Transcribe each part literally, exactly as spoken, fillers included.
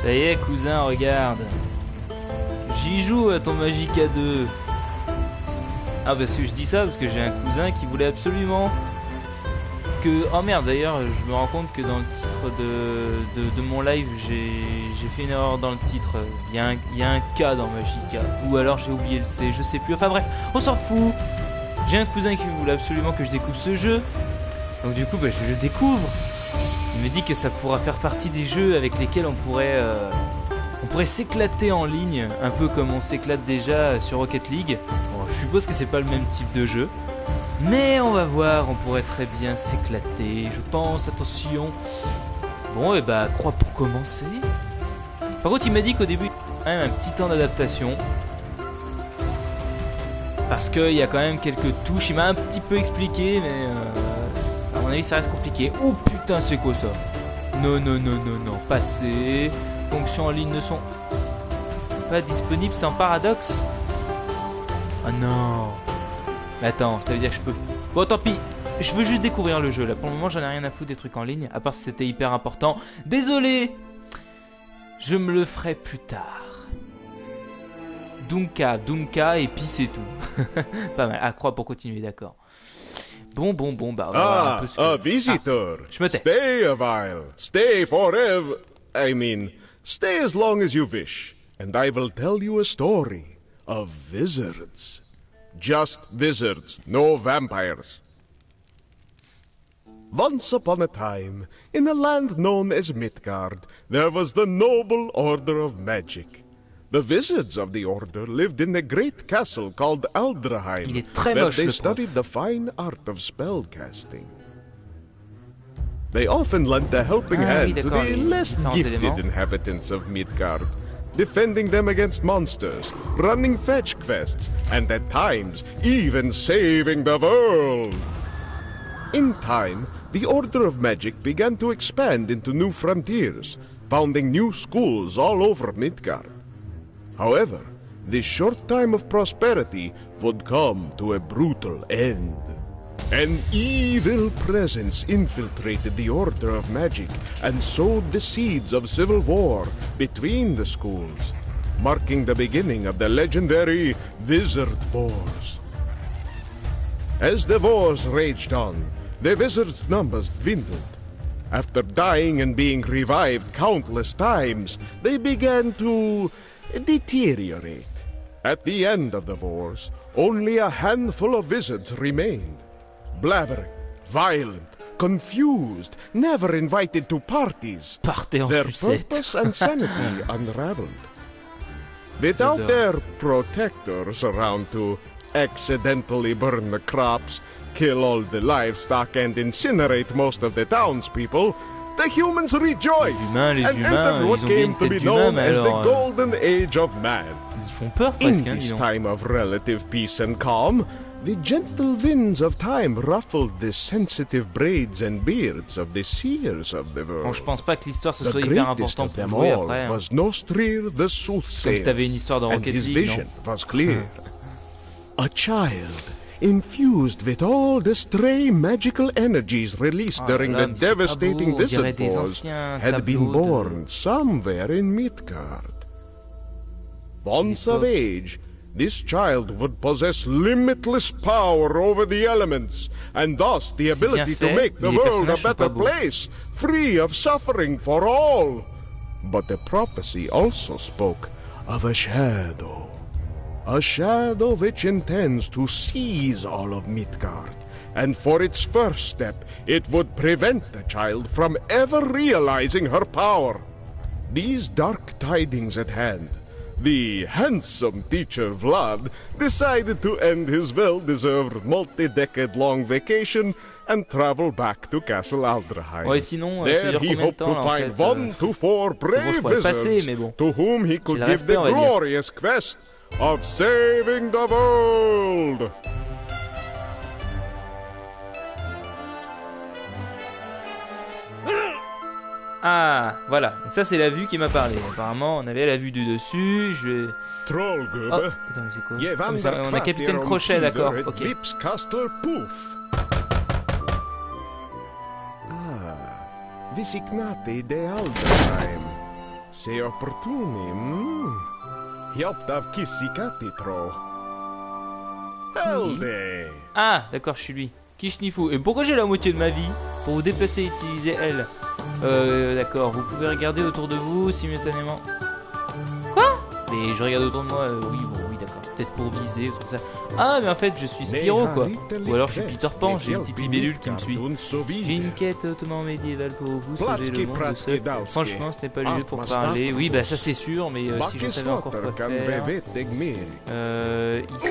Ça y est, cousin, regarde. J'y joue à ton Magicka deux. Ah, parce que je dis ça parce que j'ai un cousin qui voulait absolument que... Oh merde, d'ailleurs, je me rends compte que dans le titre de, de, de mon live, j'ai fait une erreur dans le titre. Il y a un, il y a un K dans Magicka. Ou alors j'ai oublié le C, je sais plus. Enfin bref, on s'en fout. J'ai un cousin qui voulait absolument que je découvre ce jeu. Donc du coup, bah, je le découvre. Il me dit que ça pourra faire partie des jeux avec lesquels on pourrait... Euh, on pourrait s'éclater en ligne, un peu comme on s'éclate déjà sur Rocket League. Bon, je suppose que c'est pas le même type de jeu. Mais on va voir, on pourrait très bien s'éclater, je pense, attention. Bon, et bah, croix pour commencer. Par contre, il m'a dit qu'au début, il y a un petit temps d'adaptation. Parce qu'il y a quand même quelques touches, il m'a un petit peu expliqué, mais euh, à mon avis, ça reste compliqué. Oh putain, c'est quoi ça? Non, non, non, non, non, passé. Fonctions en ligne ne sont pas disponibles sans paradoxe. Ah non. Mais attends, ça veut dire que je peux... Bon, tant pis. Je veux juste découvrir le jeu, là. Pour le moment, j'en ai rien à foutre des trucs en ligne. À part si c'était hyper important. Désolé. Je me le ferai plus tard. Dunka, Dunka, et puis c'est tout. Pas mal. Ah, croix pour continuer, d'accord. Bon, bon, bon, bah... On va voir un Ah, peu ce que... a visitor. Ah, je me tais. Stay a while. Stay forever. I mean, stay as long as you wish. And I will tell you a story of wizards. Just wizards, no vampires. Once upon a time, in a land known as Midgard, there was the noble order of magic. The wizards of the order lived in a great castle called Aldraheim, Il est très where moche, they le prof. studied the fine art of spellcasting. They often lent a helping Ah, oui, hand to d'accord, the les less différents gifted éléments. inhabitants of Midgard, defending them against monsters, running fetch quests, and at times even saving the world. In time, the Order of Magic began to expand into new frontiers, founding new schools all over Midgard. However, this short time of prosperity would come to a brutal end. An evil presence infiltrated the Order of Magic and sowed the seeds of civil war between the schools, marking the beginning of the legendary Wizard Wars. As the wars raged on, the wizards' numbers dwindled. After dying and being revived countless times, they began to deteriorate. At the end of the wars, only a handful of wizards remained. Blabbering, violent, confused, never invited to parties. Partez en Their sucette. purpose and sanity unraveled. Without their protectors around to accidentally burn the crops, kill all the livestock, and incinerate most of the townspeople, the humans rejoiced Les humains, les and humains, entered what ils ont bien came une to be tête d'humain, known mais as the alors, euh, Golden Age of Man. Ils font peur In presque, hein, dis this donc. time of relative peace and calm, the gentle winds of time ruffled the sensitive braids and beards of the seers of the world. Bon, je pense pas que l'histoire ce The soit hyper greatest important of pour them jouer all après. Hein. was Nostrir the Comme si soothsayer, t'avais une histoire de and Rocket his League, vision non? was clear. A child infused with all the stray magical energies released Ah during là, the mais c'est pas devastating beau, on dirait Wizard des Wars anciens had been tableaux de- born somewhere in Midgard. Once of L'époque. age, this child would possess limitless power over the elements, and thus the C'est bien ability to fait, make the mais les world a personnages sont better pas beaux. place, free of suffering for all. But the prophecy also spoke of a shadow. A shadow which intends to seize all of Midgard, and for its first step, it would prevent the child from ever realizing her power. These dark tidings at hand, the handsome teacher Vlad decided to end his well-deserved multi-decade-long vacation and travel back to Castle Aldraheim. Ouais, sinon, euh, ça There dure he combien de hoped temps, to là, en find fait, one euh, to four bon, je brave pourrais passer, wizards mais bon. to whom he could le give respect, the on va dire. glorious quest of saving the world. Ah, voilà. Donc ça, c'est la vue qui m'a parlé. Apparemment, on avait la vue du dessus. Je vais... Trollgubbe. Oh, attends, mais c'est quoi? Je Ah, mais ça- on a Capitaine Crochet, d'accord. Ok. Vipskastel Poof. Ah, Visignate de Alderheim. Se opportuni, mm. Hjälptav kissikatitro. Helde. Ah, d'accord, je suis lui. Kishnifou. Et pourquoi j'ai la moitié de ma vie? Pour vous déplacer, utilisez L. Euh, d'accord. Vous pouvez regarder autour de vous simultanément. Quoi? Mais je regarde autour de moi. Euh, oui, bon, oui, d'accord. Peut-être pour viser, tout ça. Ah, mais en fait, je suis Spyro, quoi. Ou alors je suis Peter Pan. J'ai une petite libellule qui me suit. J'ai une quête hautement médiévale pour vous. Sauver le monde seul. Franchement, ce n'est pas le lieu pour parler. Oui, bah ça c'est sûr, mais euh, si je savais encore quoi faire. Euh, ici.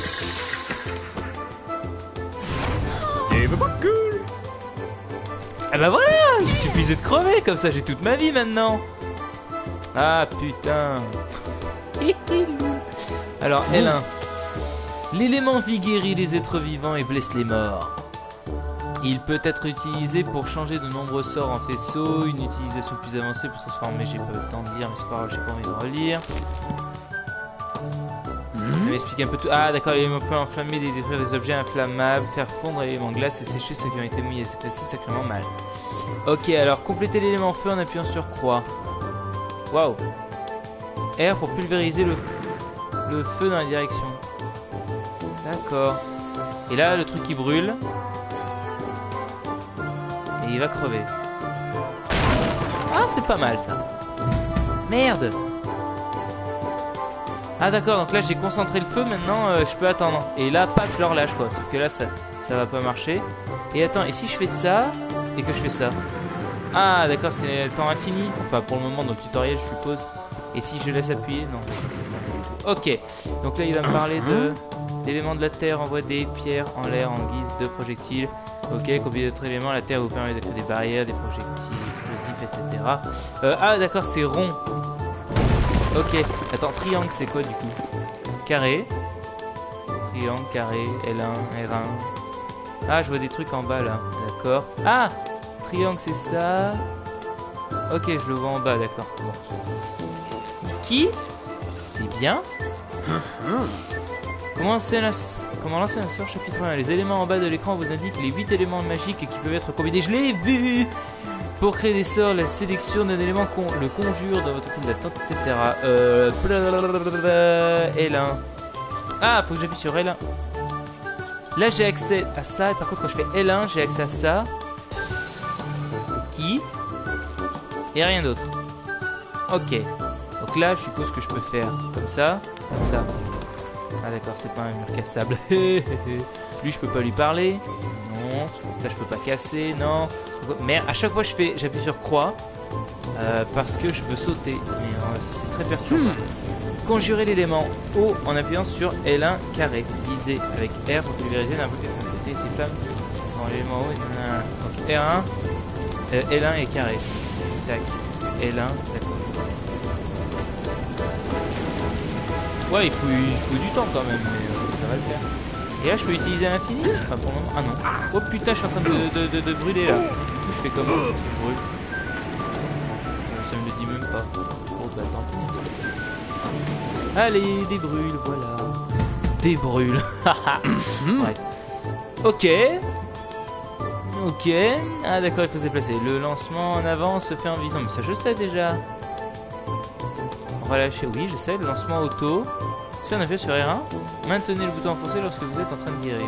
Ah bah voilà, il suffisait de crever, comme ça j'ai toute ma vie maintenant. Ah putain. Alors L un. L'élément vie guérit les êtres vivants et blesse les morts. Il peut être utilisé pour changer de nombreux sorts en faisceaux. Une utilisation plus avancée pour transformer, j'ai pas eu le temps de lire, mais c'est pas grave, j'ai pas envie de relire. Ça m'explique un peu tout. Ah d'accord, l'élément peut enflammer et détruire des objets inflammables, faire fondre l'élément glace et sécher ceux qui ont été mouillés. C'est aussi sacrément mal. Ok, alors complétez l'élément feu en appuyant sur croix. Waouh. R pour pulvériser le, le feu dans la direction. D'accord. Et là, le truc qui brûle. Et il va crever. Ah, c'est pas mal ça. Merde. Ah d'accord, donc là j'ai concentré le feu, maintenant euh, je peux attendre. Et là, paf, je le relâche quoi. Sauf que là, ça, ça va pas marcher. Et attends, et si je fais ça, et que je fais ça? Ah d'accord, c'est temps infini. Enfin, pour le moment, dans le tutoriel, je suppose. Et si je laisse appuyer? Non. Ok, donc là, il va me parler de l'élément de la terre envoie des pierres en l'air en guise de projectiles. Ok, combien d'autres éléments, la terre vous permet de créer des barrières, des projectiles explosifs, et cetera. Euh, ah d'accord, c'est rond. Ok, attends, triangle c'est quoi du coup? Carré. Triangle, carré, L un, R un. Ah, je vois des trucs en bas là, d'accord. Ah, triangle c'est ça. Ok, je le vois en bas, d'accord. Bon. Qui? C'est bien. Comment lancer un Comment lancer un sort chapitre un. Les éléments en bas de l'écran vous indiquent les huit éléments magiques qui peuvent être combinés. Je l'ai vu. Pour créer des sorts, la sélection d'un élément con le conjure dans votre file d'attente, et cetera. Euh, L un. Ah, faut que j'appuie sur L un. Là, j'ai accès à ça. Et par contre, quand je fais L un, j'ai accès à ça. Qui? Et rien d'autre. Ok. Donc là, je suppose que je peux faire comme ça, comme ça. Ah d'accord, c'est pas un mur cassable. Lui, je peux pas lui parler. Non. Ça, je peux pas casser. Non. Mais à chaque fois je fais, j'appuie sur croix euh, parce que je veux sauter. Mais euh, c'est très perturbant. Hmm. Conjurer l'élément eau en appuyant sur L un carré. Viser avec R pour pulvériser n'importe quelle quantité ces flammes. Bon, l'élément eau. Donc R un, euh, L un et carré. Tac. L un. D'accord. Ouais, il faut, il faut du temps quand même, mais euh, ça va le faire. Et là, je peux utiliser à l'infini? Enfin, pour le moment. Ah non. Oh putain, je suis en train de, de, de, de brûler là. Du coup, je fais comment? Je brûle. Ça me le dit même pas. Oh bah tant pis. Allez, des brûles, voilà. Des brûles. Bref. Ok. Ok. Ah d'accord, il faut se déplacer. Le lancement en avant se fait en visant. Mais ça, je sais déjà. Relâcher, oui, je sais. Le lancement auto. Si on appuie sur R un, maintenez le bouton enfoncé lorsque vous êtes en train de guérir.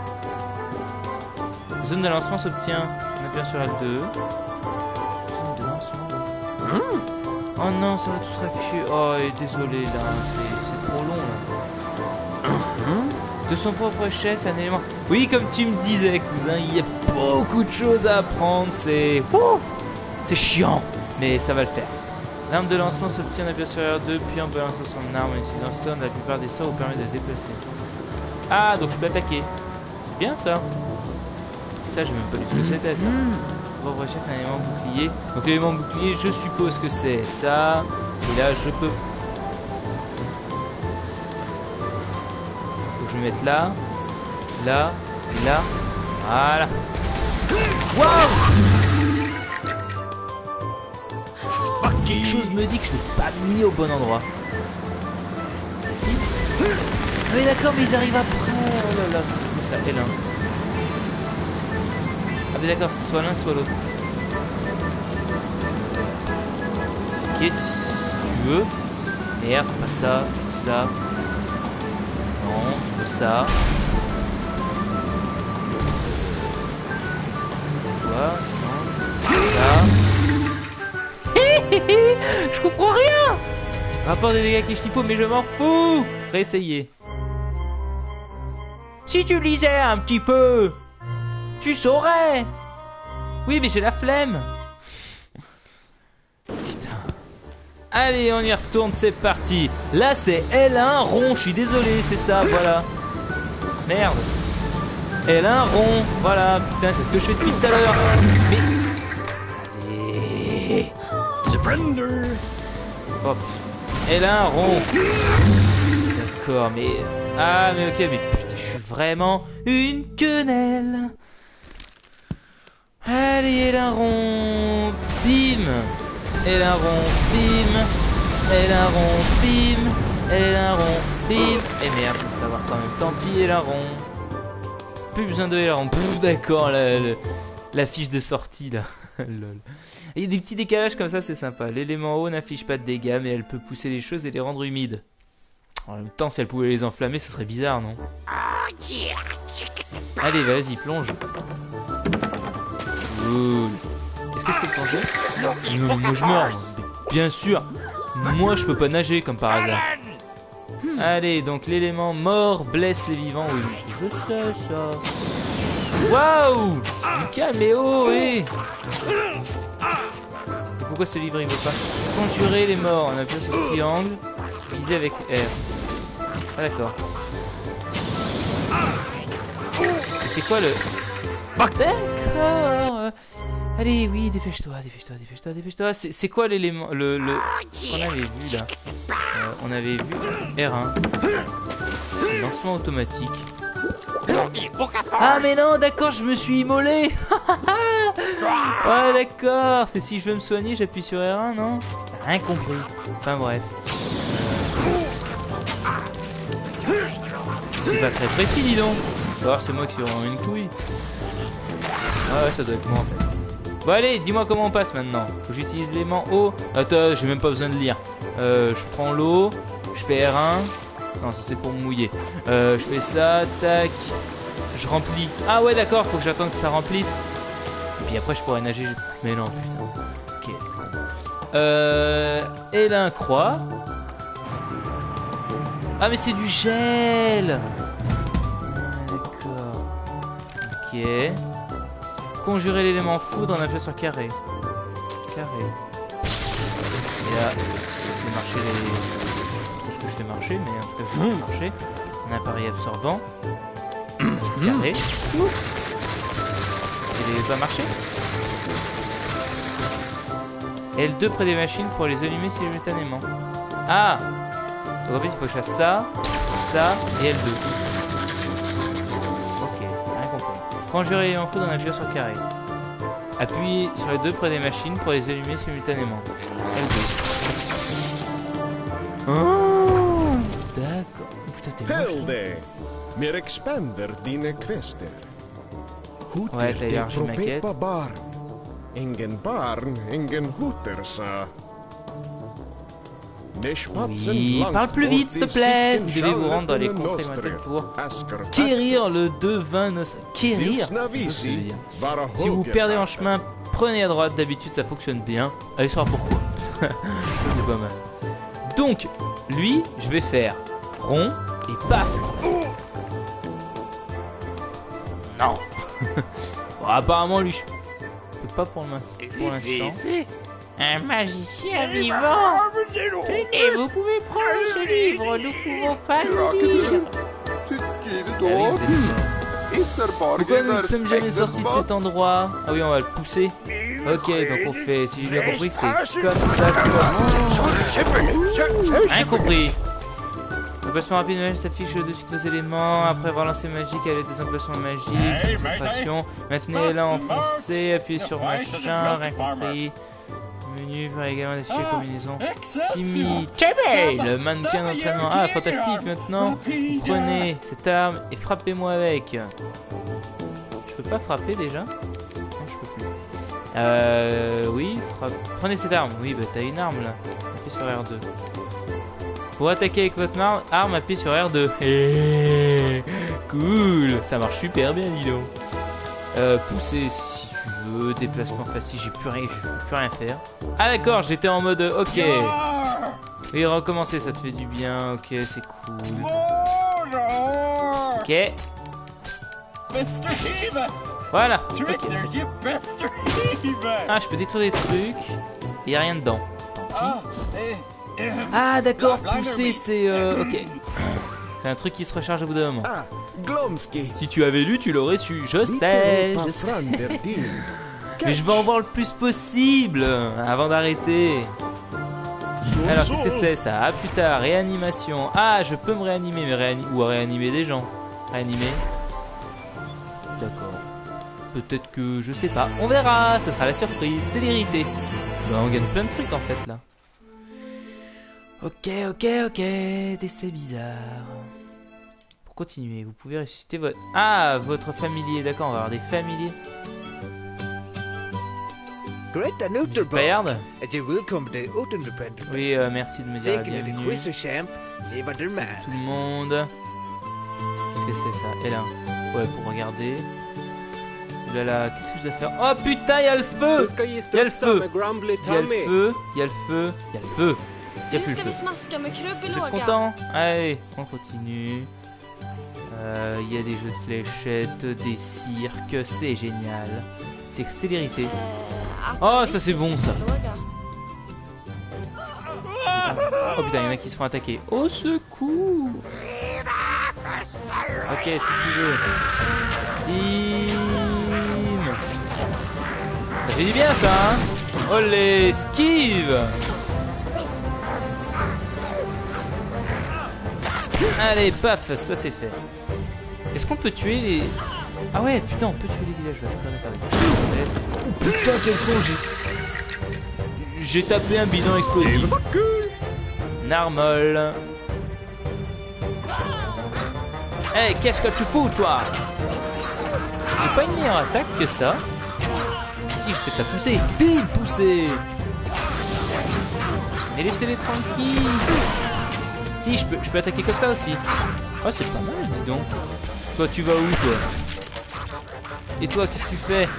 Zone de lancement s'obtient en appuyant sur L deux. Zone de lancement. Mmh. Oh non, ça va tout se rafficher. Oh, et désolé là, c'est trop long là. Mmh. De son propre chef, un élément. Oui, comme tu me disais, cousin, il y a beaucoup de choses à apprendre. C'est. Oh, c'est chiant, mais ça va le faire. L'arme de lancement s'obtient en appuyant sur R deux, puis en balançant son arme et utilisant son, la plupart des sorts vous permettent de déplacer. Ah, donc je peux attaquer. C'est bien ça. Ça, j'ai même pas du tout le c'était ça. Pauvre chef, un élément bouclier. Donc l'élément bouclier, je suppose que c'est ça. Et là, je peux. Donc je vais me mettre là, là, et là. Voilà. Waouh! Quelque chose me dit que je l'ai pas mis au bon endroit. Si. Ah mais d'accord, mais ils arrivent après. Oh là là, c'est ça, L un. Ah mais d'accord, c'est soit l'un soit l'autre. Ok, si, si tu veux. Merde, pas ça, pas ça. Non, je veux ça. Toi, non, ça. Je comprends rien. Rapport des dégâts qu'il faut, mais je m'en fous. Réessayer. Si tu lisais un petit peu, tu saurais. Oui, mais j'ai la flemme. Putain. Allez, on y retourne, c'est parti. Là, c'est L un rond, je suis désolé, c'est ça, voilà. Merde. L un rond, voilà. Putain, c'est ce que je fais depuis tout à l'heure. Mais... Allez. Surrender. Oh, L un rond. D'accord, mais... Ah, mais ok, mais putain, je suis vraiment une quenelle. Allez, L un rond. Bim. L un rond, bim. L un rond, bim. L un rond, bim. Et merde, on va avoir quand même. Tant pis, L un rond. Plus besoin de L un rond. D'accord, la, la, la fiche de sortie là. Lol. Il y a des petits décalages comme ça, c'est sympa. L'élément haut n'affiche pas de dégâts, mais elle peut pousser les choses et les rendre humides. En même temps, si elle pouvait les enflammer, ce serait bizarre, non? Allez, vas-y, plonge. Cool. Est-ce que je peux plonger? Non, moi je meurs. Bien sûr. Moi je peux pas nager comme par hasard. Allez, donc l'élément mort blesse les vivants. Oui, je sais ça. Waouh! Calme et oh, hé! Pourquoi ce livre il veut pas? Conjurer les morts. On appuie sur le triangle. Viser avec R. Ah d'accord. C'est quoi le... D'accord. Allez, oui, dépêche-toi, dépêche-toi, dépêche-toi, dépêche-toi. C'est quoi l'élément, le, le... ce qu'on avait vu là? euh, On avait vu R un. Lancement automatique. Ah mais non, d'accord, je me suis immolé. Ouais, d'accord. C'est si je veux me soigner, j'appuie sur R un, non? Rien compris. Enfin bref. C'est pas très précis, dis donc. Alors c'est moi qui suis vraiment une couille. Ah ouais, ça doit être moi en fait. Bon allez, dis-moi comment on passe maintenant. Faut que j'utilise l'élément eau. Attends, j'ai même pas besoin de lire. Euh, je prends l'eau, je fais R un. Non, ça c'est pour me mouiller. Euh, je fais ça, tac. Je remplis. Ah ouais, d'accord, faut que j'attende que ça remplisse. Et puis après je pourrais nager. Mais non, putain. Ok. Euh, et là, croix. Ah mais c'est du gel. D'accord. Ok. Conjurer l'élément foudre en appuyant sur carré. Carré. Et là, je fais marcher les... Je sais pas ce que je fais marcher, mais en tout cas je fais marcher. Un appareil absorbant. Carré. Il va marcher. L deux près des machines pour les allumer simultanément. Ah! Donc en fait il faut que je fasse ça, ça et L deux. Conjurer l'élément foudre en appuyant sur carré. Appuyez sur les deux près des machines pour les allumer simultanément. L deux. Oh, d'accord. Putain, t'es moche. Mer expander dine quester. Ouais, t'as élargi ma quête. Ingen barn, ingen hutersa. Oui, parle plus vite s'il te plaît. Vous devez vous rendre dans les contrées lointaines pour quérir le devin nos... Quérir, si vous perdez en chemin, prenez à droite. D'habitude ça fonctionne bien. Allez savoir pourquoi. Ça c'est pas mal. Donc, lui, je vais faire rond et paf. Non. Bon, apparemment lui, je peux pas pour l'instant. Un magicien vivant. Tenez, vous pouvez prendre ce livre, nous pouvons pas le lire. Ah oui, pourquoi nous ne sommes jamais sortis de cet endroit? Ah oui, on va le pousser. Ok, donc on fait, si j'ai bien compris, c'est comme ça que... Rien compris. L'emplacement rapide de magie s'affiche au-dessus de vos éléments. Après avoir lancé magique, elle a des emplacements magiques. Concentration. Maintenez-la enfoncée, appuyez sur machin, rien compris. Menu, faire également d'afficher la combinaison. Timmy Chebey, le mannequin d'entraînement. Ah, fantastique, maintenant. Vous prenez cette arme et frappez-moi avec. Je peux pas frapper déjà? Non, je peux plus. Euh... Oui, frappe. Prenez cette arme. Oui, bah t'as une arme là. Appuyez sur R deux. Pour attaquer avec votre mar- arme, appuyez sur R deux. Hey, cool. Ça marche super bien, dis donc. Euh, pousser si tu veux. Déplacement facile, j'ai plus rien, je peux plus rien faire. Ah d'accord, j'étais en mode ok. Oui, recommencer, ça te fait du bien. Ok, c'est cool. Ok. Voilà. Okay. Ah, je peux détruire des trucs. Il n'y a rien dedans. Ah, d'accord. Pousser, c'est... Euh, ok. C'est un truc qui se recharge au bout d'un moment. Ah, Glomsky. Si tu avais lu, tu l'aurais su. Je sais, je sais. Mais je veux en voir le plus possible avant d'arrêter. Alors, qu'est-ce que c'est ça? Ah putain, réanimation. Ah, je peux me réanimer, mais réani ou réanimer des gens. Réanimer. D'accord. Peut-être que je sais pas. On verra, ce sera la surprise, c'est vérité. Bah, on gagne plein de trucs en fait là. Ok, ok, ok. Décès bizarre. Pour continuer, vous pouvez ressusciter votre... Ah, votre familier. D'accord, on va avoir des familiers. Merde. Oui, euh, merci de me dire la bienvenue. Salut tout le monde. Qu'est-ce que c'est ça? Et là. Ouais, pour regarder. Là là, qu'est-ce que je dois faire? Oh putain, il y a le feu! Il y a le feu! Il y a le feu! Il y a le feu! Il y a le feu! Il y a plus le feu. Vous êtes contents? Allez, on continue. Euh, Il y a des jeux de fléchettes, des cirques, c'est génial. C'est célérité. Oh, ça c'est bon ça. Oh putain, il y en a qui se font attaquer. Au secours! Ok, si tu veux. Bim. Ça fait du bien ça, hein? Olé, esquive! Allez, paf, ça c'est fait. Est-ce qu'on peut tuer les... Ah ouais, putain, on peut tuer les villageois. Oh putain, quel con, j'ai... J'ai tapé un bidon explosif. Narmol. Hey, qu'est-ce que tu fous, toi? J'ai pas une meilleure attaque que ça. Si, je vais peut-être la pousser. Bim, pousser. Mais laissez-les tranquilles. Si, je peux, je peux attaquer comme ça aussi. Oh, c'est pas mal, dis donc. Toi, tu vas où, toi? Et toi, qu'est-ce que tu fais?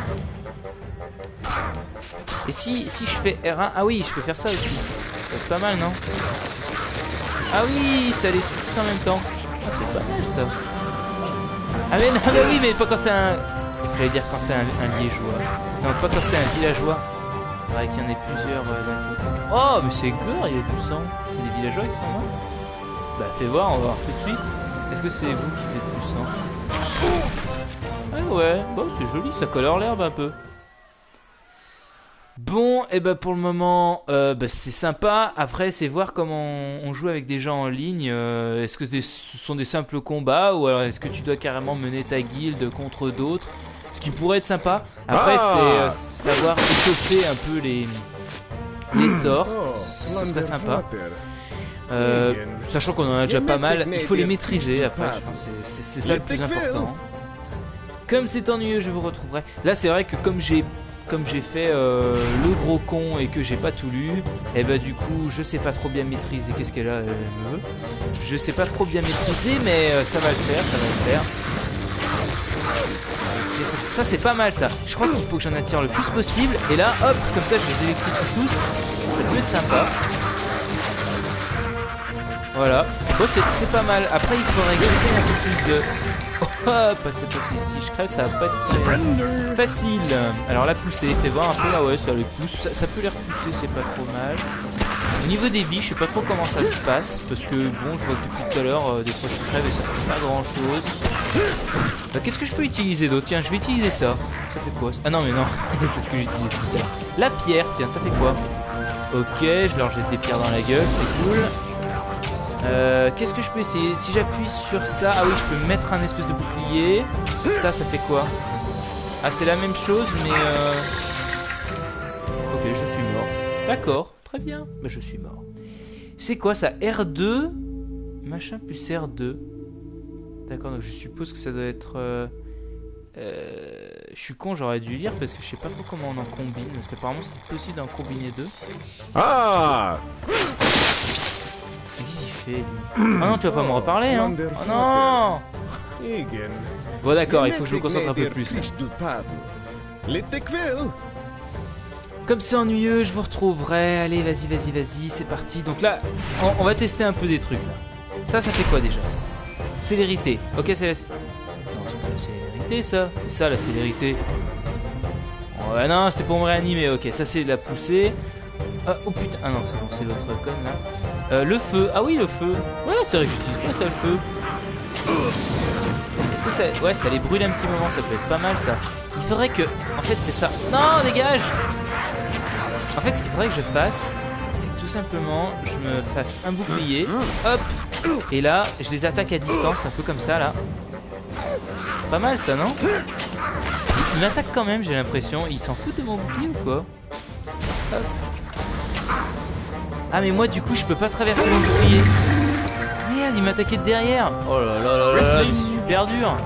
Et si, si je fais R un... Ah oui, je peux faire ça aussi. C'est pas mal, non? Ah oui, ça les tous en même temps. Ah, c'est pas mal, ça. Ah mais non, mais oui, mais pas quand c'est un... J'allais dire quand c'est un, un liégeois. Non, pas quand c'est un villageois. C'est vrai qu'il y en ait plusieurs euh, d'un coup. Oh, mais c'est gore, il y a du sang. C'est des villageois qui sont morts? Bah, fais voir, on va voir tout de suite. Est-ce que c'est vous qui faites du sang? Ah ouais, bon, c'est joli, ça colore l'herbe un peu. Bon, et bah pour le moment, euh, bah, c'est sympa. Après, c'est voir comment on, on joue avec des gens en ligne. Euh, est-ce que des, ce sont des simples combats ou alors est-ce que tu dois carrément mener ta guilde contre d'autres? Ce qui pourrait être sympa. Après, Ah c'est euh, savoir étoffer un peu les, les sorts. Ce, ce serait sympa. Euh, sachant qu'on en a déjà pas mal, il faut les maîtriser. Après, je pense que c'est ça le plus important. Comme c'est ennuyeux, je vous retrouverai. Là, c'est vrai que comme j'ai comme j'ai fait euh, le gros con et que j'ai pas tout lu, et bah du coup je sais pas trop bien maîtriser. Qu'est-ce qu'elle a, elle me veut. Je sais pas trop bien maîtriser, mais euh, ça va le faire, ça va le faire. Et ça, ça c'est pas mal ça. Je crois qu'il faut que j'en attire le plus possible. Et là, hop, comme ça je les électrifie tous. Ça peut être sympa. Voilà. Bon, c'est pas mal. Après, il faudrait gagner un peu plus de... Hop, c'est possible. Si je crève, ça va pas être très facile. Alors la poussée, fais voir un peu. Ah ouais, ça les pousse. Ça, ça peut les repousser, c'est pas trop mal. Au niveau des vies, je sais pas trop comment ça se passe. Parce que bon, je vois que depuis tout à l'heure, euh, des fois je crève et ça fait pas grand chose. Bah, qu'est-ce que je peux utiliser d'autre? Tiens, je vais utiliser ça. Ça fait quoi? Ah non, mais non. C'est ce que j'utilisais tout à l'heure. La pierre, tiens, ça fait quoi? Ok, je leur jette des pierres dans la gueule, c'est cool. Euh, Qu'est-ce que je peux essayer? Si j'appuie sur ça... Ah oui, je peux mettre un espèce de bouclier. Ça, ça fait quoi? Ah, c'est la même chose, mais... Euh... Ok, je suis mort. D'accord, très bien. Bah, je suis mort. C'est quoi ça? R deux? Machin plus R deux. D'accord, donc je suppose que ça doit être... Euh... Euh... je suis con, j'aurais dû lire parce que je sais pas trop comment on en combine. Parce qu'apparemment c'est possible d'en combiner deux. Ah! Qu'est-ce qu'il fait lui? Oh non, tu vas pas me reparler hein? Oh non! Igen. Bon d'accord, il faut que je me concentre un peu plus. Là. Comme c'est ennuyeux, je vous retrouverai. Allez, vas-y, vas-y, vas-y, c'est parti. Donc là, on, on va tester un peu des trucs là. Ça, ça fait quoi déjà? Célérité. Ok, c'est la... Non, c'est pas la célérité ça. C'est ça la célérité. Ouais, non, c'était pour me réanimer. Ok, ça c'est la poussée. Ah, oh putain. Ah non, c'est bon, c'est votre con là. Euh, le feu. Ah oui, le feu. Ouais, c'est vrai que j'utilise pas ça le feu. Est-ce que ça... Ouais, ça les brûle un petit moment, ça peut être pas mal ça. Il faudrait que... En fait, c'est ça. Non, dégage! En fait, ce qu'il faudrait que je fasse, c'est que tout simplement, je me fasse un bouclier. Hop! Et là, je les attaque à distance, un peu comme ça, là. Pas mal ça, non? Il m'attaque quand même, j'ai l'impression. Il s'en fout de mon bouclier ou quoi? Hop. Ah, mais moi, du coup, je peux pas traverser mon bouclier. Merde, il m'attaquait de derrière. Oh là là là là, là c'est super dur.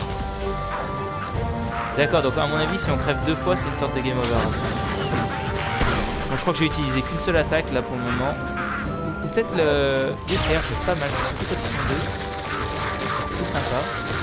D'accord, donc à mon avis, si on crève deux fois, c'est une sorte de game over. Bon, je crois que j'ai utilisé qu'une seule attaque là pour le moment. Ou, ou peut-être le l'éclair, c'est pas mal, c'est surtout quand ils sont deux. C'est plutôt sympa.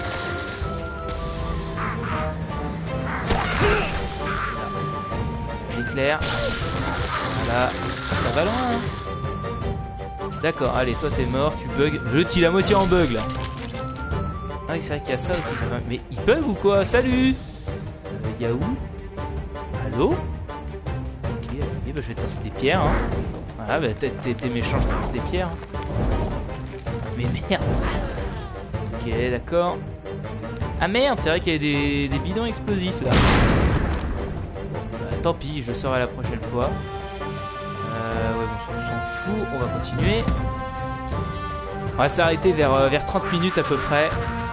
L'éclair. Voilà, ça va loin. Hein. D'accord, allez, toi t'es mort, tu bugs. Le tire la moitié en bug là. Ah oui, c'est vrai qu'il y a ça aussi. Ça va... Mais il bug ou quoi? Salut. Euh, Y'a où? Allô? Ok, ok, bah je vais te lancer des pierres. Hein. Voilà, bah t'es méchant, je te lance des pierres. Hein. Mais merde. Ok, d'accord. Ah merde, c'est vrai qu'il y a des, des bidons explosifs là. Bah, tant pis, je saurai la prochaine fois. Euh, ouais, bon, on s'en fout, on va continuer. On va s'arrêter vers, euh, vers trente minutes à peu près.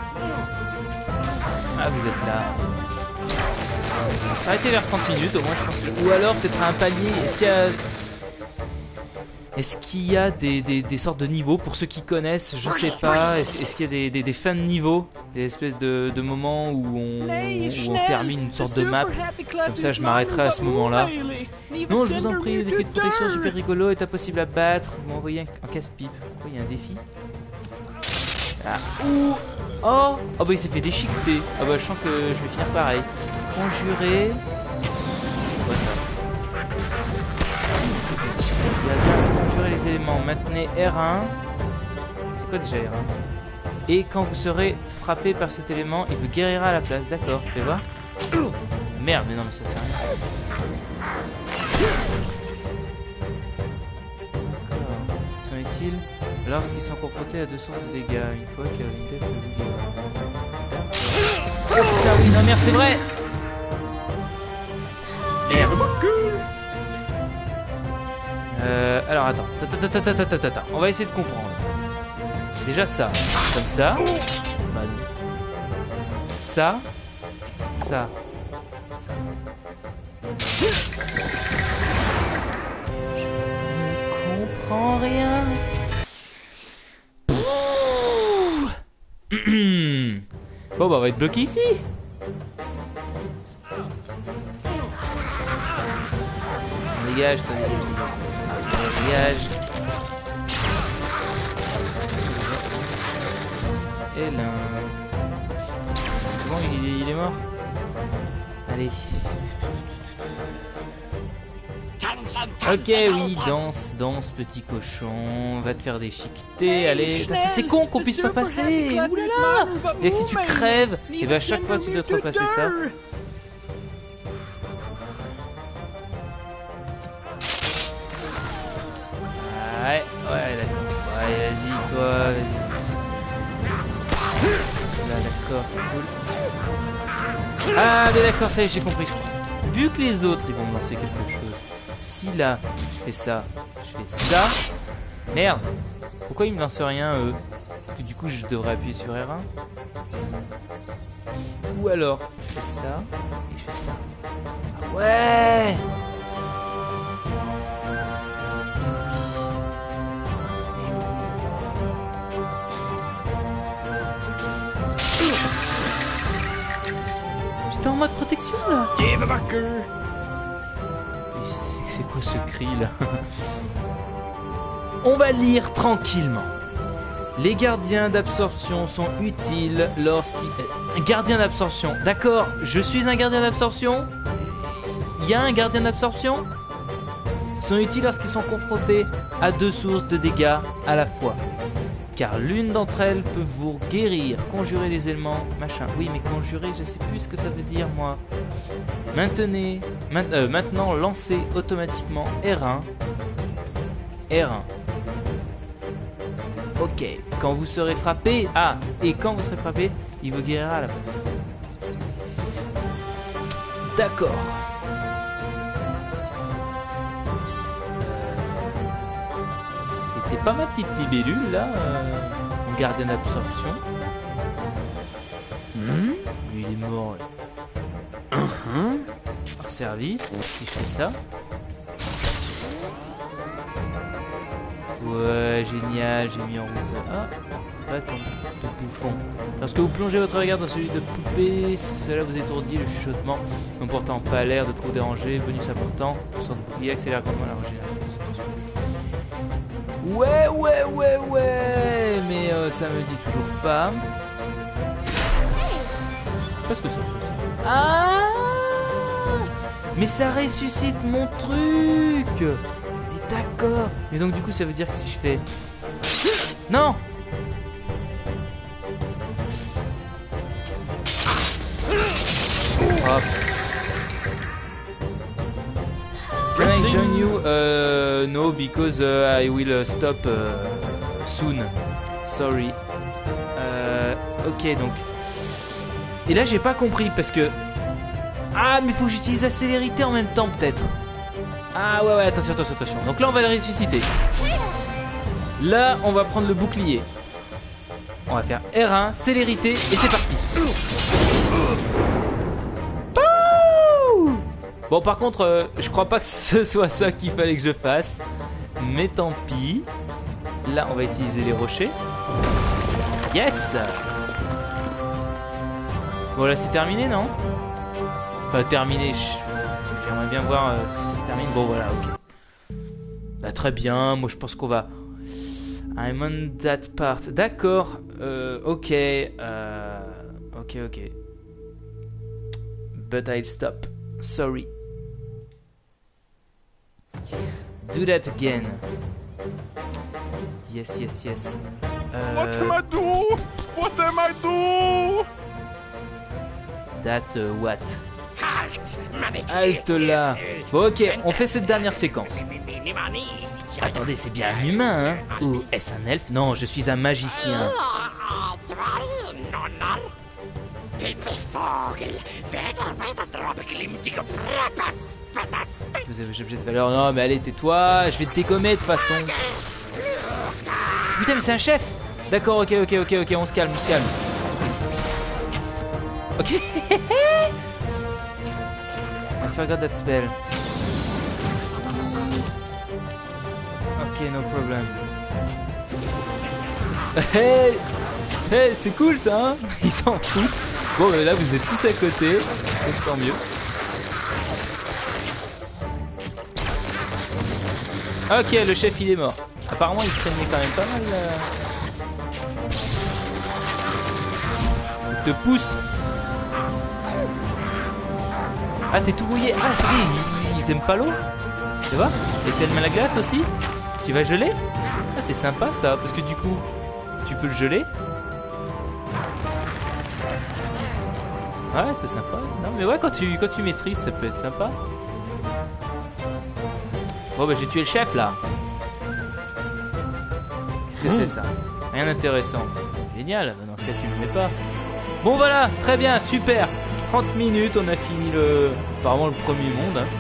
Ah, vous êtes là. On va s'arrêter vers trente minutes, au moins je pense que... Ou alors peut-être un palier. Est-ce qu'il y a... Est-ce qu'il y a des, des, des sortes de niveaux pour ceux qui connaissent? Je sais pas. Est-ce est-ce qu'il y a des, des, des fins de niveau? Des espèces de, de moments où on, où on termine une sorte de map? Comme ça je m'arrêterai à ce moment-là. Non, je vous en prie, le défi de protection super rigolo est impossible à battre. Vous m'envoyez un, un casse-pipe. Pourquoi il y a un défi? Ah. Ouh. Oh. Oh bah il s'est fait déchiqueter. Ah bah je sens que je vais finir pareil. Conjurer. C'est quoi ça? Il y a bien conjurer les éléments. Maintenez R un. C'est quoi déjà R un? Et quand vous serez frappé par cet élément, il vous guérira à la place. D'accord, fais voir. Merde, mais non mais ça sert à rien. D'accord. Qu'en est-il? Lorsqu'ils sont confrontés à deux sources de dégâts, une fois qu'une tête peut vous guérir. Oh putain oui, non merde, c'est vrai. Merde. Euh, alors attends, ta, ta, ta, ta, ta, ta, ta. On va essayer de comprendre. Déjà ça, comme ça. Bah, ça, ça, ça. Je ne comprends rien. Bon bah on va être bloqué ici. Dégage, toi, dégage. Et là. C'est bon, il, il est mort. Allez. Ok, oui, danse, danse, petit cochon. Va te faire déchiqueter. Allez. C'est con qu'on puisse pas passer. Oulala. Et si tu crèves, et ben à chaque fois tu dois te repasser ça. Ouais, ouais, d'accord. Ouais, vas-y, toi, vas-y. Là, d'accord, c'est cool. Ah, mais d'accord, ça y est, j'ai compris. Vu que les autres, ils vont me lancer quelque chose. Si là, je fais ça, je fais ça. Merde. Pourquoi ils me lancent rien, eux? Parce que du coup, je devrais appuyer sur R un. Ou alors, je fais ça, et je fais ça. Ah ouais! en mode protection là. Give backer. C'est quoi ce cri là? On va lire tranquillement. Les gardiens d'absorption sont utiles lorsqu'ils... Euh, gardien d'absorption. D'accord, je suis un gardien d'absorption. Il y a un gardien d'absorption. Sont utiles lorsqu'ils sont confrontés à deux sources de dégâts à la fois. Car l'une d'entre elles peut vous guérir, conjurer les éléments, machin. Oui, mais conjurer, je sais plus ce que ça veut dire, moi. Maintenez, ma- euh, maintenant, lancez automatiquement R un. R un. Ok. Quand vous serez frappé... Ah, et quand vous serez frappé, il vous guérira à la place. D'accord. C'était pas ma petite libellule, là. Euh, mon gardien d'absorption. Hmm, lui, il est mort. Là. Uh-huh. Par service, si je fais ça. Ouais, génial, j'ai mis en route. Ah, bâton de bouffon. Lorsque vous plongez votre regard dans celui de poupée, cela vous étourdit, le chuchotement n'emportant pas l'air de trop déranger. Bonus important, une sorte de bouclier accélère grandement la régénération. Ouais, ouais, ouais, ouais, mais euh, ça me dit toujours pas. Qu'est-ce que c'est? Ah, mais ça ressuscite mon truc. D'accord. Et donc du coup ça veut dire que si je fais... Non. Hop. Can I join you? Uh, no, because uh, I will stop uh, soon. Sorry. Euh, ok, donc... Et là j'ai pas compris parce que... Ah, mais faut que j'utilise la célérité en même temps peut-être. Ah ouais ouais, attention, attention, attention. Donc là on va le ressusciter. Là on va prendre le bouclier. On va faire R un, célérité, et c'est parti. Pouh. Bon par contre, euh, je crois pas que ce soit ça qu'il fallait que je fasse. Mais tant pis. Là on va utiliser les rochers. Yes. Bon là c'est terminé, non? Enfin terminé, j'aimerais bien voir euh, si ça se termine. Bon voilà, ok. Bah très bien, moi je pense qu'on va... I'm on that part. D'accord, euh, ok. Euh, ok, ok. But I'll stop. Sorry. Do that again. Yes, yes, yes. Euh... What am I do? What am I do? That uh, what? Halte là. Bon, ok, on fait cette dernière séquence. Attendez, c'est bien un humain, hein? Ou est-ce un elfe? Non, je suis un magicien. Vous avez objet de valeur? Non, mais allez, tais-toi, je vais te dégommer de toute façon. Putain, mais c'est un chef! D'accord, ok, ok, ok, ok, on se calme, on se calme. Ok. I forgot that spell. Ok, no problem. Hey, hey, c'est cool ça, hein? Ils s'en foutent. Bon, mais là vous êtes tous à côté, donc tant mieux. Ok, le chef il est mort. Apparemment il se craignait quand même pas mal. Euh... Il te pousse. Ah, t'es tout mouillé. Ah, ça y est, ils, ils aiment pas l'eau. Tu vois? Et tellement la glace aussi. Tu vas geler? Ah, c'est sympa ça, parce que du coup, tu peux le geler. Ouais, c'est sympa. Non, mais ouais, quand tu, quand tu maîtrises, ça peut être sympa. Bon, bah, j'ai tué le chef là. Qu'est-ce que c'est ça? Rien d'intéressant. Génial, dans ce cas, tu ne le mets pas. Bon, voilà, très bien, super. trente minutes, on a fini le... apparemment le premier monde. Hein.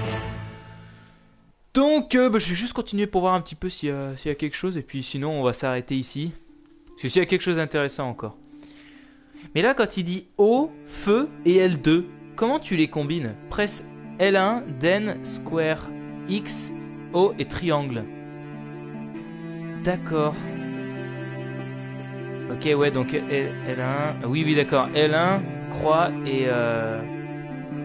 Donc, euh, bah, je vais juste continuer pour voir un petit peu s'il y a, s'il y a quelque chose. Et puis sinon, on va s'arrêter ici. Parce que s'il y a quelque chose d'intéressant encore. Mais là, quand il dit O, feu et L deux, comment tu les combines? Presse L un, then, square, X, O et triangle. D'accord. Ok, ouais, donc L, L1... Oui, oui, d'accord. L un, croix et... Euh...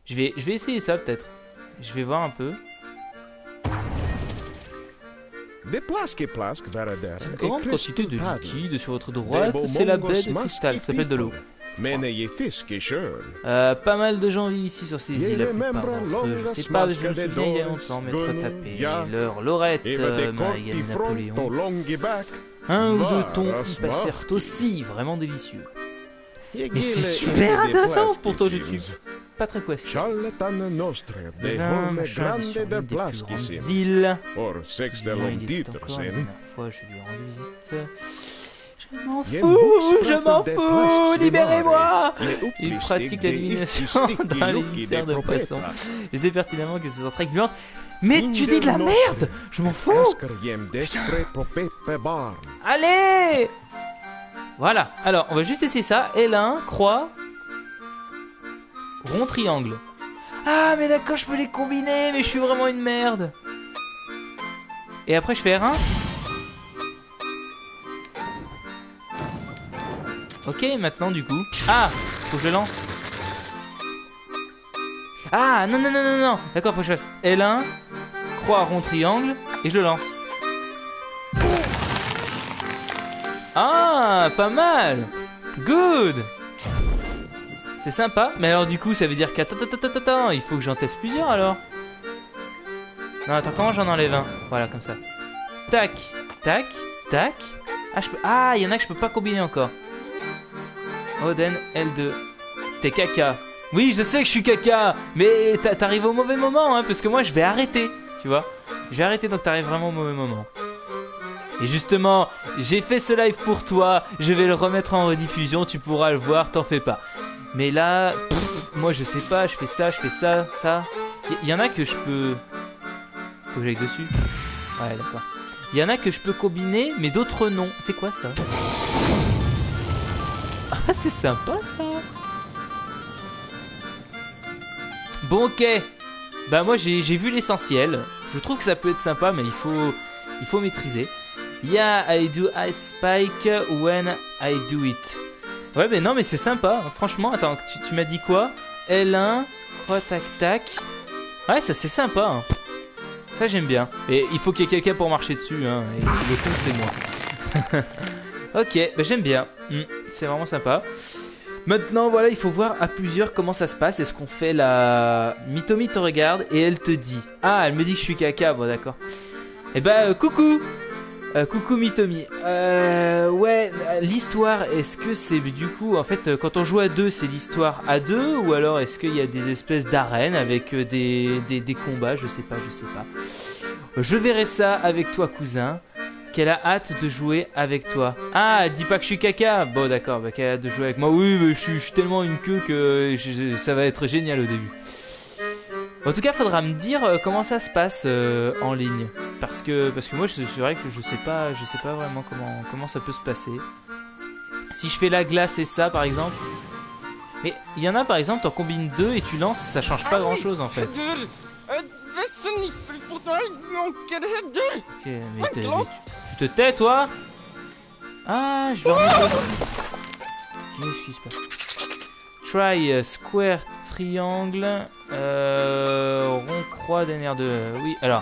Je vais, je vais essayer ça peut-être. Je vais voir un peu. De plaske plask verder. Une grande quantité de liquide sur votre droite, c'est la baie de cristal, ça s'appelle de l'eau. Men är ju fiskekön. Euh, pas mal de gens vivent ici sur ces îles, la plupart d'entre eux. Je sais pas, je me souviens il y a longtemps m'être tapé. Leur Lorette, euh, Marianne, Napoléon. Un ou deux tons y passèrent aussi, vraiment délicieux. Mais c'est super intéressant, pourtant je ne suis pas très questionné. Vin, machin, des sur l'une des plus grandes îles. Or sex de Julien, lång il tid était encore la sen. dernière fois, je lui ai rendu visite. Je m'en fous, je m'en fous, libérez-moi! Il pratique l'élimination dans les viscères de poisson. Je sais pertinemment que c'est un très violente. Mais tu dis de la merde! Je m'en fous! Allez! Voilà, alors on va juste essayer ça. L un, croix, rond, triangle. Ah mais d'accord, je peux les combiner, mais je suis vraiment une merde. Et après je fais R un. Ok, maintenant du coup. Ah, faut que je lance. Ah, non, non, non, non, non. D'accord, faut que je fasse L un, croix, rond, triangle, et je le lance. Ah, pas mal. Good. C'est sympa, mais alors du coup, ça veut dire qu'attends, attends, attends, attends, il faut que j'en teste plusieurs alors. Non, attends, comment j'en enlève un? Voilà, comme ça. Tac, tac, tac. Ah, je peux... ah, il y en a que je peux pas combiner encore. Oden, L deux. T'es caca. Oui, je sais que je suis caca, mais t'arrives au mauvais moment, hein, parce que moi, je vais arrêter, tu vois. Je vais arrêter, donc t'arrives vraiment au mauvais moment. Et justement, j'ai fait ce live pour toi, je vais le remettre en rediffusion, tu pourras le voir, t'en fais pas. Mais là, pff, moi, je sais pas, je fais ça, je fais ça, ça. Il y, y en a que je peux... Faut que j'aille dessus. Ouais, d'accord. Il y en a que je peux combiner, mais d'autres non. C'est quoi ça? Ah, c'est sympa ça. Bon, ok. Bah moi j'ai vu l'essentiel. Je trouve que ça peut être sympa, mais il faut, il faut maîtriser. Yeah, I do ice spike when I do it. Ouais, mais non, mais c'est sympa. Franchement, attends, tu, tu m'as dit quoi? L un, croix, tac, tac. Ouais, ça c'est sympa. Hein. Ça j'aime bien. Et il faut qu'il y ait quelqu'un pour marcher dessus. Hein. Et le con, c'est moi. Ok, bah j'aime bien. Mmh, c'est vraiment sympa. Maintenant, voilà, il faut voir à plusieurs comment ça se passe. Est-ce qu'on fait la... Mitomi te regarde et elle te dit... Ah, elle me dit que je suis caca. Bon, d'accord. Eh bah, euh, coucou euh, Coucou Mitomi. Euh, ouais, l'histoire, est-ce que c'est du coup... En fait, quand on joue à deux, c'est l'histoire à deux? Ou alors est-ce qu'il y a des espèces d'arènes avec des, des, des combats? Je sais pas, je sais pas. Je verrai ça avec toi, cousin. Qu'elle a hâte de jouer avec toi. Ah, dis pas que je suis caca. Bon, d'accord, bah, qu'elle a hâte de jouer avec moi. Oui, mais je suis, je suis tellement une queue que je, je, ça va être génial au début. En tout cas, faudra me dire euh, comment ça se passe euh, en ligne, parce que parce que moi, c'est vrai que je sais pas, je sais pas vraiment comment comment ça peut se passer. Si je fais la glace et ça, par exemple. Mais il y en a, par exemple, t'en combines deux et tu lances, ça change pas grand chose en fait. Ok, mais tu, tu te tais, toi? Ah, je vais remettre... Qu'est-ce qui se passe? Try uh, square, triangle, euh, rond, croix, D N R deux. Oui, alors.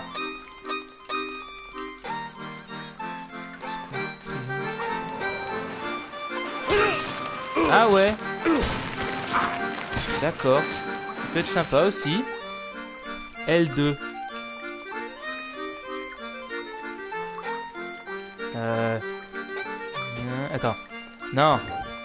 Ah ouais. D'accord. Ça peut être sympa aussi. L deux. Euh... Attends. Non.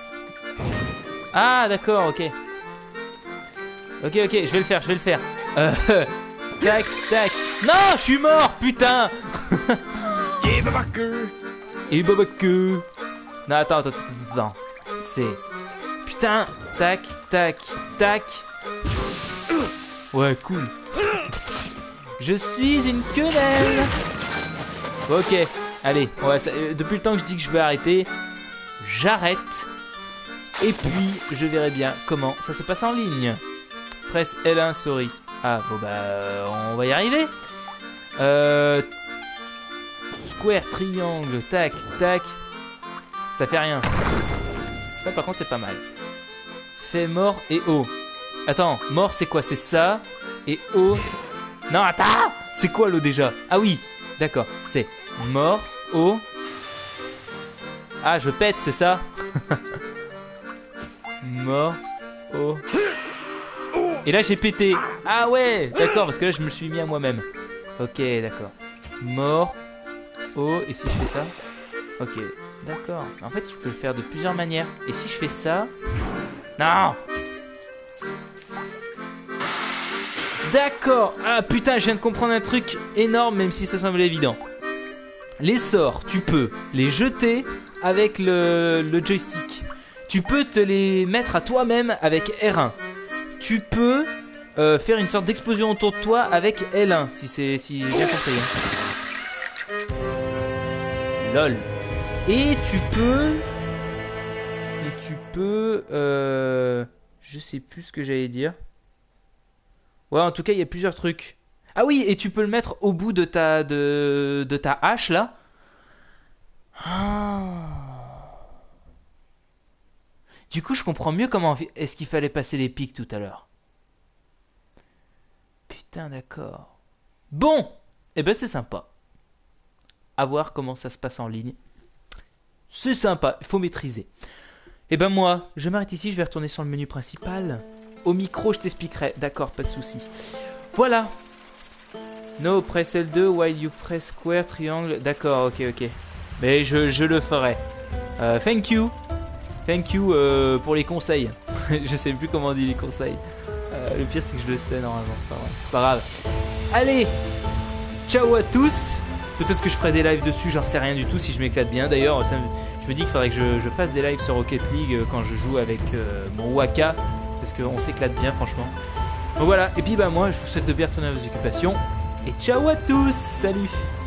Ah, d'accord, ok. Ok, ok, je vais le faire, je vais le faire. Euh... Tac, tac. Non, je suis mort, putain. Et babaque. Et babaque. Non, attends, attends, attends, attends. C'est... Putain. Tac, tac, tac. Ouais, cool. Je suis une quenelle. Ok, allez. Ouais, ça, euh, depuis le temps que je dis que je vais arrêter, j'arrête. Et puis, je verrai bien comment ça se passe en ligne. Presse L un, sorry. Ah, bon bah, on va y arriver. Euh... Square, triangle, tac, tac. Ça fait rien. Ça, par contre, c'est pas mal. Fait mort et haut. Attends, mort c'est quoi? C'est ça. Et O... Non, attends. C'est quoi l'O déjà? Ah oui, d'accord. C'est mort, O... Ah, je pète, c'est ça? Mort, O... Et là j'ai pété. Ah ouais, d'accord, parce que là je me suis mis à moi-même. Ok, d'accord. Mort, O... Et si je fais ça? Ok, d'accord. En fait, tu peux le faire de plusieurs manières. Et si je fais ça? Non! D'accord. Ah putain, je viens de comprendre un truc énorme, même si ça semble évident. Les sorts, tu peux les jeter avec le, le joystick. Tu peux te les mettre à toi-même avec R un. Tu peux euh, faire une sorte d'explosion autour de toi avec L un, si c'est si j'ai bien compris. Hein. Lol. Et tu peux... Et tu peux... Euh... Je sais plus ce que j'allais dire. Ouais, en tout cas, il y a plusieurs trucs. Ah oui, et tu peux le mettre au bout de ta, de, de ta hache, là. Ah. Du coup, je comprends mieux comment est-ce qu'il fallait passer les pics tout à l'heure. Putain, d'accord. Bon, eh ben c'est sympa. À voir comment ça se passe en ligne. C'est sympa, il faut maîtriser. Eh ben moi, je m'arrête ici, je vais retourner sur le menu principal. Au micro, je t'expliquerai. D'accord, pas de souci. Voilà. No, press L deux while you press square, triangle. D'accord, ok, ok. Mais je, je le ferai. Euh, thank you. Thank you euh, pour les conseils. Je sais plus comment on dit les conseils. Euh, le pire, c'est que je le sais normalement. Enfin, ouais, c'est pas grave. Allez, ciao à tous. Peut-être que je ferai des lives dessus, j'en sais rien du tout si je m'éclate bien. D'ailleurs, ça me- je me dis qu'il faudrait que je, je fasse des lives sur Rocket League euh, quand je joue avec euh, mon Waka. Parce qu'on s'éclate bien, franchement. Donc voilà, et puis bah moi, je vous souhaite de bien retourner à vos occupations. Et ciao à tous. Salut.